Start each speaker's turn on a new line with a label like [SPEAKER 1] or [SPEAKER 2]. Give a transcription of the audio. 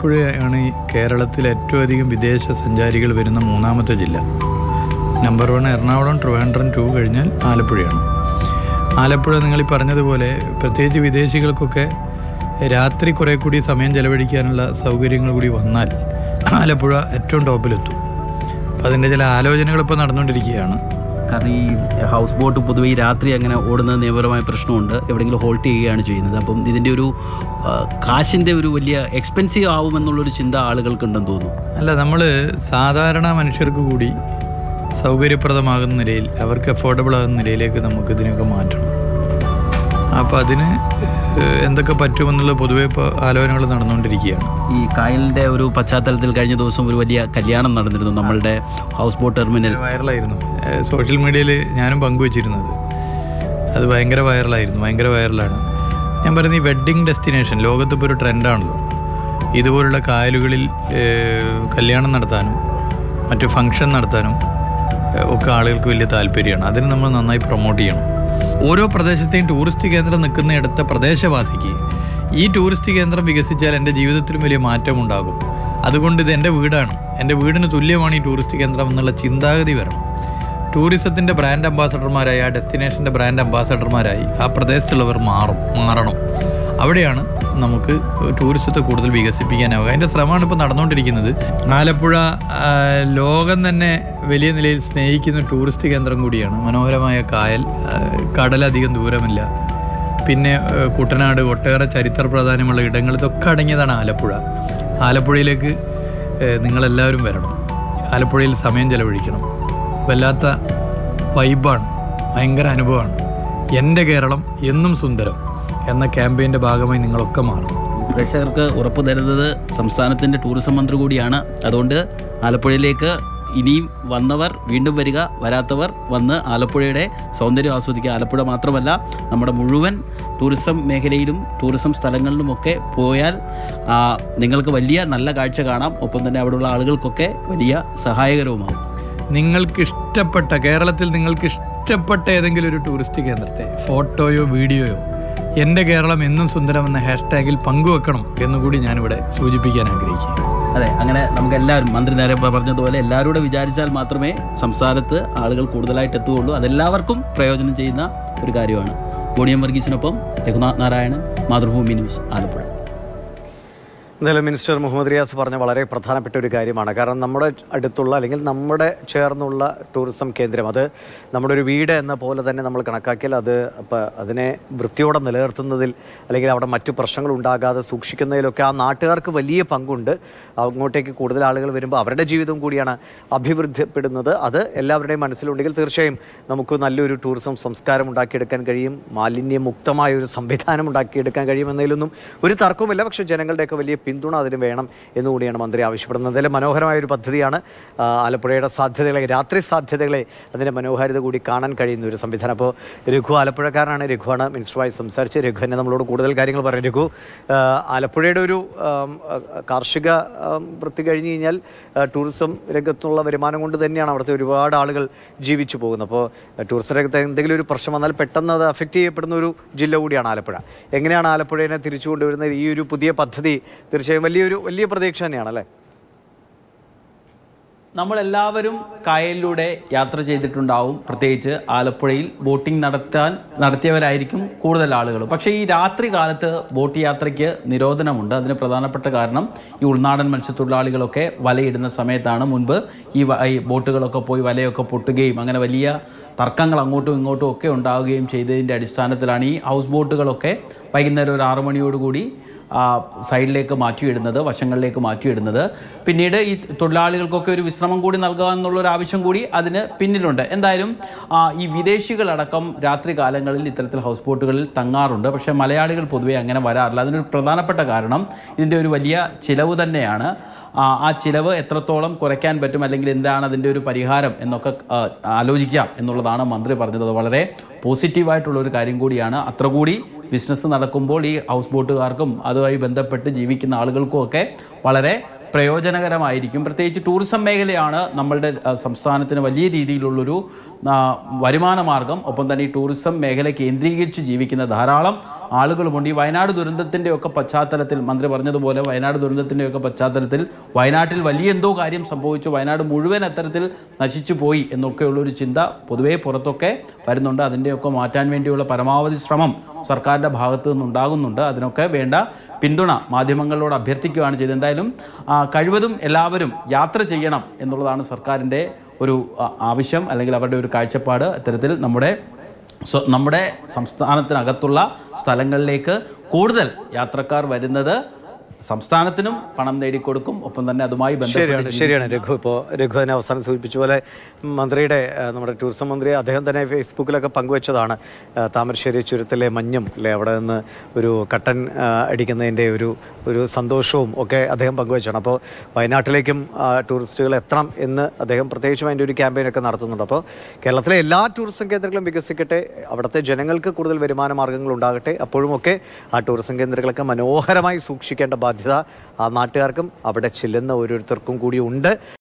[SPEAKER 1] ആലപ്പുഴയാണ് കേരളത്തിൽ ഏറ്റവും അധികം വിദേശ സഞ്ചാരികൾ വരുന്ന മൂന്നാമത്തെ ജില്ല. നമ്പർ 1 എറണാകുളം, ട്രിവാൻഡ്രം 2 കഴിഞ്ഞാൽ ആലപ്പുഴയാണ്. ആലപ്പുഴ നിങ്ങൾ ഈ പറഞ്ഞതുപോലെ പ്രത്യേകിച്ച് വിദേശികൾക്കൊക്കെ രാത്രി കുറേ കൂടി സമയം ചെലവഴിക്കാനുള്ള സൗകര്യങ്ങൾ കൂടി വന്നാൽ ആലപ്പുഴ ഏറ്റവും ടോപ്പിലെത്തും. അപ്പോൾ അതിൻ്റെ ചില ആലോചനകൾ ഇപ്പോൾ നടന്നുകൊണ്ടിരിക്കുകയാണ്.
[SPEAKER 2] കാരണം ഈ ഹൗസ് ബോട്ട് പൊതുവെ ഈ രാത്രി അങ്ങനെ ഓടുന്നത് നിയമപരമായ പ്രശ്നമുണ്ട്, എവിടെയെങ്കിലും ഹോൾട്ട് ചെയ്യുകയാണ് ചെയ്യുന്നത്. അപ്പം ഇതിൻ്റെ ഒരു കാശിൻ്റെ ഒരു വലിയ എക്സ്പെൻസീവ് ആവുമെന്നുള്ളൊരു ചിന്ത ആളുകൾക്കുണ്ടെന്ന് തോന്നുന്നു.
[SPEAKER 1] അല്ല, നമ്മൾ സാധാരണ മനുഷ്യർക്ക് കൂടി സൗകര്യപ്രദമാകുന്ന നിലയിൽ, അവർക്ക് അഫോർഡബിൾ ആകുന്ന നിലയിലേക്ക് നമുക്ക് ഇതിനൊക്കെ മാറ്റണം. അപ്പോൾ അതിന് എന്തൊക്കെ പറ്റുമെന്നുള്ള പൊതുവെ ഇപ്പോൾ ആലോചനകൾ നടന്നുകൊണ്ടിരിക്കുകയാണ്.
[SPEAKER 2] ഈ കായലിൻ്റെ ഒരു പശ്ചാത്തലത്തിൽ കഴിഞ്ഞ ദിവസം ഒരു വലിയ കല്യാണം നടന്നിരുന്നു നമ്മളുടെ ഹൗസ് ബോട്ട് ടെർമിനൽ.
[SPEAKER 1] വൈറലായിരുന്നു, സോഷ്യൽ മീഡിയയിൽ ഞാനും പങ്കുവച്ചിരുന്നത്. അത് ഭയങ്കര വൈറലാണ്. ഞാൻ പറയുന്നത് ഈ വെഡ്ഡിങ് ഡെസ്റ്റിനേഷൻ ലോകത്തിപ്പോൾ ഒരു ട്രെൻഡാണല്ലോ. ഇതുപോലുള്ള കായലുകളിൽ കല്യാണം നടത്താനും മറ്റ് ഫംഗ്ഷൻ നടത്താനും ഒക്കെ ആളുകൾക്ക് വലിയ താല്പര്യമാണ്. അതിന് നമ്മൾ നന്നായി പ്രൊമോട്ട് ചെയ്യണം. ഓരോ പ്രദേശത്തെയും ടൂറിസ്റ്റ് കേന്ദ്രം നിൽക്കുന്നിടത്ത പ്രദേശവാസിക്ക് ഈ ടൂറിസ്റ്റ് കേന്ദ്രം വികസിച്ചാൽ എൻ്റെ ജീവിതത്തിലും വലിയ മാറ്റമുണ്ടാകും. അതുകൊണ്ട് ഇത് എൻ്റെ വീടാണ്, എൻ്റെ വീടിന് തുല്യമാണ് ഈ ടൂറിസ്റ്റ് കേന്ദ്രം എന്നുള്ള ചിന്താഗതി വരണം. ടൂറിസത്തിൻ്റെ ബ്രാൻഡ് അംബാസഡർമാരായി, ആ ഡെസ്റ്റിനേഷൻ്റെ ബ്രാൻഡ് അംബാസഡർമാരായി ആ പ്രദേശത്തുള്ളവർ മാറണം. അവിടെയാണ് നമുക്ക് ടൂറിസത്തെ കൂടുതൽ വികസിപ്പിക്കാനാവുക. അതിൻ്റെ ശ്രമമാണ് ഇപ്പോൾ നടന്നുകൊണ്ടിരിക്കുന്നത്. ആലപ്പുഴ ലോകം തന്നെ വലിയ നിലയിൽ സ്നേഹിക്കുന്ന ടൂറിസ്റ്റ് കേന്ദ്രം കൂടിയാണ്. മനോഹരമായ കായൽ, കടലധികം ദൂരമില്ല, പിന്നെ കുട്ടനാട്, ഒട്ടേറെ ചരിത്ര പ്രാധാന്യമുള്ള ഇടങ്ങൾ, ഇതൊക്കെ അടങ്ങിയതാണ് ആലപ്പുഴ. ആലപ്പുഴയിലേക്ക് നിങ്ങളെല്ലാവരും വരണം, ആലപ്പുഴയിൽ സമയം ചെലവഴിക്കണം. വല്ലാത്ത വൈബാണ്, ഭയങ്കര അനുഭവമാണ്. എൻ്റെ കേരളം എന്നും സുന്ദരം എന്ന ക്യാമ്പയിൻ്റെ ഭാഗമായി നിങ്ങളൊക്കെ മാറും.
[SPEAKER 2] പ്രേക്ഷകർക്ക് ഉറപ്പ് തരുന്നത് സംസ്ഥാനത്തിൻ്റെ ടൂറിസം മന്ത്രി കൂടിയാണ്. അതുകൊണ്ട് ആലപ്പുഴയിലേക്ക് ഇനിയും വന്നവർ വീണ്ടും വരിക, വരാത്തവർ വന്ന് ആലപ്പുഴയുടെ സൗന്ദര്യം ആസ്വദിക്കുക. ആലപ്പുഴ മാത്രമല്ല, നമ്മുടെ മുഴുവൻ ടൂറിസം മേഖലയിലും ടൂറിസം സ്ഥലങ്ങളിലുമൊക്കെ പോയാൽ നിങ്ങൾക്ക് വലിയ നല്ല കാഴ്ച കാണാം. ഒപ്പം തന്നെ അവിടെയുള്ള ആളുകൾക്കൊക്കെ വലിയ സഹായകരവുമാകും.
[SPEAKER 1] നിങ്ങൾക്കിഷ്ടപ്പെട്ട, കേരളത്തിൽ നിങ്ങൾക്കിഷ്ടപ്പെട്ട ഏതെങ്കിലും ഒരു ടൂറിസ്റ്റ് കേന്ദ്രത്തെ ഫോട്ടോയോ വീഡിയോയോ എൻ്റെ കേരളം എന്നും സുന്ദരം എന്ന ഹാഷ്ടാഗിൽ പങ്കുവെക്കണം എന്നുകൂടി ഞാനിവിടെ സൂചിപ്പിക്കാൻ ആഗ്രഹിക്കുന്നു.
[SPEAKER 2] അതെ, അങ്ങനെ നമുക്ക് എല്ലാവരും, മന്ത്രി നേരെ പറഞ്ഞതുപോലെ എല്ലാവരും വിചാരിച്ചാൽ മാത്രമേ സംസ്ഥാനത്ത് ആളുകൾ കൂടുതലായിട്ട് എത്തുകയുള്ളൂ. അതെല്ലാവർക്കും പ്രയോജനം ചെയ്യുന്ന ഒരു കാര്യമാണ്. ബോണിയം വർഗീസിനൊപ്പം രഘുനാഥ് നാരായണൻ, മാതൃഭൂമി ന്യൂസ്, ആലപ്പുഴ.
[SPEAKER 3] എന്തായാലും മിനിസ്റ്റർ മുഹമ്മദ് റിയാസ് പറഞ്ഞ വളരെ പ്രധാനപ്പെട്ട ഒരു കാര്യമാണ്. കാരണം നമ്മുടെ അടുത്തുള്ള അല്ലെങ്കിൽ നമ്മുടെ ചേർന്നുള്ള ടൂറിസം കേന്ദ്രം, അത് നമ്മുടെ ഒരു വീട് എന്ന പോലെ തന്നെ നമ്മൾ കണക്കാക്കിയാൽ അത് അതിനെ വൃത്തിയോടെ നിലനിർത്തുന്നതിൽ അല്ലെങ്കിൽ അവിടെ മറ്റു പ്രശ്നങ്ങൾ ഉണ്ടാകാതെ സൂക്ഷിക്കുന്നതിലൊക്കെ ആ നാട്ടുകാർക്ക് വലിയ പങ്കുണ്ട്. അങ്ങോട്ടേക്ക് കൂടുതൽ ആളുകൾ വരുമ്പോൾ അവരുടെ ജീവിതം കൂടിയാണ് അഭിവൃദ്ധിപ്പെടുന്നത്. അത് എല്ലാവരുടെയും മനസ്സിലുണ്ടെങ്കിൽ തീർച്ചയായും നമുക്ക് നല്ലൊരു ടൂറിസം സംസ്കാരം ഉണ്ടാക്കിയെടുക്കാൻ കഴിയും, മാലിന്യമുക്തമായ ഒരു സംവിധാനം ഉണ്ടാക്കിയെടുക്കാൻ കഴിയുമെന്നതിലൊന്നും ഒരു തർക്കവുമില്ല. പക്ഷേ ജനങ്ങളുടെയൊക്കെ വലിയ പിന്തുണ അതിന് വേണം എന്നുകൂടിയാണ് മന്ത്രി ആവശ്യപ്പെടുന്നത്. എന്തായാലും മനോഹരമായൊരു പദ്ധതിയാണ്. ആലപ്പുഴയുടെ സാധ്യതകളെ, രാത്രി സാധ്യതകളെ, അതിൻ്റെ മനോഹാരിത കൂടി കാണാൻ കഴിയുന്ന ഒരു സംവിധാനം. അപ്പോൾ രഘു ആലപ്പുഴക്കാരനാണ്, രഘുവാണ് മിനിസ്റ്ററുമായി സംസാരിച്ച്. രഘു തന്നെ നമ്മളോട് കൂടുതൽ കാര്യങ്ങൾ പറയും. രഘു, ആലപ്പുഴയുടെ ഒരു കാർഷിക വൃത്തി കഴിഞ്ഞ് കഴിഞ്ഞാൽ ടൂറിസം രംഗത്തുള്ള വരുമാനം കൊണ്ട് തന്നെയാണ് അവിടുത്തെ ഒരുപാട് ആളുകൾ ജീവിച്ചു പോകുന്നത്. അപ്പോൾ ടൂറിസം രംഗത്ത് എന്തെങ്കിലും ഒരു പ്രശ്നം വന്നാൽ പെട്ടെന്ന് അത് അഫക്റ്റ് ചെയ്യപ്പെടുന്ന ഒരു ജില്ല കൂടിയാണ് ആലപ്പുഴ. എങ്ങനെയാണ് ആലപ്പുഴയെ തിരിച്ചു കൊണ്ടുവരുന്നത്? ഈ ഒരു പുതിയ പദ്ധതി തീർച്ചയായും വലിയ പ്രതീക്ഷ തന്നെയാണല്ലേ?
[SPEAKER 2] നമ്മളെല്ലാവരും കായലിലൂടെ യാത്ര ചെയ്തിട്ടുണ്ടാവും. പ്രത്യേകിച്ച് ആലപ്പുഴയിൽ ബോട്ടിംഗ് നടത്തിയവരായിരിക്കും കൂടുതൽ ആളുകൾ. പക്ഷേ ഈ രാത്രി കാലത്ത് ബോട്ട് യാത്രയ്ക്ക് നിരോധനമുണ്ട്. അതിന് പ്രധാനപ്പെട്ട കാരണം ഈ ഉൾനാടൻ മത്സ്യത്തൊഴിലാളികളൊക്കെ വലയിടുന്ന സമയത്താണ്. മുൻപ് ഈ ബോട്ടുകളൊക്കെ പോയി വലയൊക്കെ പൊട്ടുകയും അങ്ങനെ വലിയ തർക്കങ്ങൾ അങ്ങോട്ടും ഇങ്ങോട്ടും ഒക്കെ ഉണ്ടാവുകയും ചെയ്തതിൻ്റെ അടിസ്ഥാനത്തിലാണ് ഈ ഹൗസ് ബോട്ടുകളൊക്കെ വൈകുന്നേരം ഒരു 6 മണിയോടുകൂടി സൈഡിലേക്ക് മാറ്റിയിടുന്നത്, വശങ്ങളിലേക്ക് മാറ്റിയിടുന്നത്. പിന്നീട് ഈ തൊഴിലാളികൾക്കൊക്കെ ഒരു വിശ്രമം കൂടി നൽകുക എന്നുള്ളൊരു ആവശ്യം കൂടി അതിന് പിന്നിലുണ്ട്. എന്തായാലും ഈ വിദേശികളടക്കം രാത്രി കാലങ്ങളിൽ ഇത്തരത്തിൽ ഹൗസ് ബോട്ടുകളിൽ തങ്ങാറുണ്ട്. പക്ഷേ മലയാളികൾ പൊതുവെ അങ്ങനെ വരാറില്ല. അതിനൊരു പ്രധാനപ്പെട്ട കാരണം ഇതിൻ്റെ ഒരു വലിയ ചിലവ് തന്നെയാണ്. ആ ചിലവ് എത്രത്തോളം കുറയ്ക്കാൻ പറ്റും, അല്ലെങ്കിൽ എന്താണ് അതിൻ്റെ ഒരു പരിഹാരം എന്നൊക്കെ ആലോചിക്കാം എന്നുള്ളതാണ് മന്ത്രി പറഞ്ഞത്. വളരെ പോസിറ്റീവായിട്ടുള്ളൊരു കാര്യം കൂടിയാണ്. അത്ര കൂടി ബിസിനസ് നടക്കുമ്പോൾ ഈ ഹൗസ് ബോട്ടുകാർക്കും അതുമായി ബന്ധപ്പെട്ട് ജീവിക്കുന്ന ആളുകൾക്കും ഒക്കെ വളരെ പ്രയോജനകരമായിരിക്കും. പ്രത്യേകിച്ച് ടൂറിസം മേഖലയാണ് നമ്മളുടെ സംസ്ഥാനത്തിന് വലിയ രീതിയിലുള്ളൊരു വരുമാന മാർഗം, ഒപ്പം തന്നെ ഈ ടൂറിസം മേഖല കേന്ദ്രീകരിച്ച് ജീവിക്കുന്ന ധാരാളം ആളുകളുമുണ്ട്. ഈ വയനാട് ദുരന്തത്തിൻ്റെയൊക്കെ പശ്ചാത്തലത്തിൽ മന്ത്രി പറഞ്ഞതുപോലെ വയനാട് ദുരന്തത്തിൻ്റെയൊക്കെ പശ്ചാത്തലത്തിൽ വയനാട്ടിൽ വലിയ എന്തോ കാര്യം സംഭവിച്ചു, വയനാട് മുഴുവൻ അത്തരത്തിൽ നശിച്ചു പോയി എന്നൊക്കെയുള്ളൊരു ചിന്ത പൊതുവേ പുറത്തൊക്കെ വരുന്നുണ്ട്. അതിൻ്റെയൊക്കെ മാറ്റാൻ വേണ്ടിയുള്ള പരമാവധി ശ്രമം സർക്കാരിൻ്റെ ഭാഗത്തു നിന്നുണ്ടാകുന്നുണ്ട്. അതിനൊക്കെ വേണ്ട പിന്തുണ മാധ്യമങ്ങളോട് അഭ്യർത്ഥിക്കുകയാണ് ചെയ്തത്. എന്തായാലും കഴിവതും എല്ലാവരും യാത്ര ചെയ്യണം എന്നുള്ളതാണ് സർക്കാരിൻ്റെ ഒരു ആവശ്യം, അല്ലെങ്കിൽ അവരുടെ ഒരു കാഴ്ചപ്പാട്. അത്തരത്തിൽ നമ്മുടെ സംസ്ഥാനത്തിനകത്തുള്ള സ്ഥലങ്ങളിലേക്ക് കൂടുതൽ യാത്രക്കാർ വരുന്നത് സംസ്ഥാനത്തിനും പണം നേടിക്കൊടുക്കും, ഒപ്പം തന്നെ അതുമായി ബന്ധപ്പെട്ട്
[SPEAKER 3] ശരിയാണ് രഘു. ഇപ്പോൾ രഘു തന്നെ അവസാനം സൂചിപ്പിച്ച പോലെ മന്ത്രിയുടെ നമ്മുടെ ടൂറിസം മന്ത്രി അദ്ദേഹം തന്നെ ഫേസ്ബുക്കിലൊക്കെ പങ്കുവച്ചതാണ് താമരശ്ശേരി ചുരത്തിലെ മഞ്ഞും അല്ലെ അവിടെ നിന്ന് ഒരു കട്ടൻ അടിക്കുന്നതിൻ്റെ ഒരു സന്തോഷവും ഒക്കെ അദ്ദേഹം പങ്കുവച്ചാണ്. അപ്പോൾ വയനാട്ടിലേക്കും ടൂറിസ്റ്റുകൾ എത്തണം എന്ന് അദ്ദേഹം പ്രത്യേകിച്ചും അതിൻ്റെ ഒരു ക്യാമ്പയിനൊക്കെ നടത്തുന്നുണ്ട്. അപ്പോൾ കേരളത്തിലെ എല്ലാ ടൂറിസം കേന്ദ്രങ്ങളും വികസിക്കട്ടെ, അവിടുത്തെ ജനങ്ങൾക്ക് കൂടുതൽ വരുമാന മാർഗ്ഗങ്ങൾ ഉണ്ടാകട്ടെ. അപ്പോഴുമൊക്കെ ആ ടൂറിസം കേന്ദ്രങ്ങളൊക്കെ മനോഹരമായി സൂക്ഷിക്കേണ്ട ബാധ്യത ആ നാട്ടുകാർക്കും അവിടെ ചെല്ലുന്ന ഓരോരുത്തർക്കും കൂടി ഉണ്ട്.